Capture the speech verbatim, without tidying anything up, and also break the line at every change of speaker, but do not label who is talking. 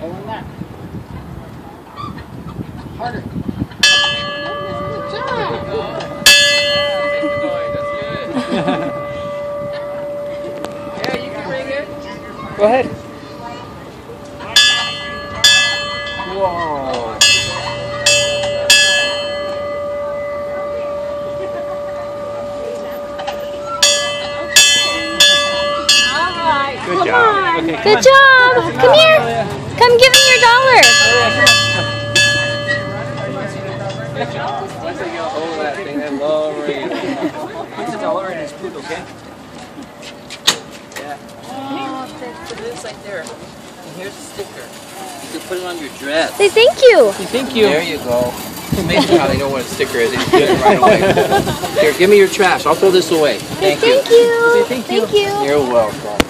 Over that. Harder. Good job.
Make the noise. That's good. Yeah, you can bring it.
Go ahead.
Whoa.
Good job. Okay,
Good
on.
job. Come here. Come give me your dollar.
Good job. Once I get hold of that thing, then lower it.
Put the dollar in his boot, okay?
Yeah. Oh, put this like there. And here's a sticker. You can put it on your dress.
Say thank you.
Thank you.
There you go. It's amazing how they know what a sticker is. They just get it right away. Here, give me your trash. I'll throw this away. Thank you.
Thank you.
Say thank you.
Thank you.
You're welcome.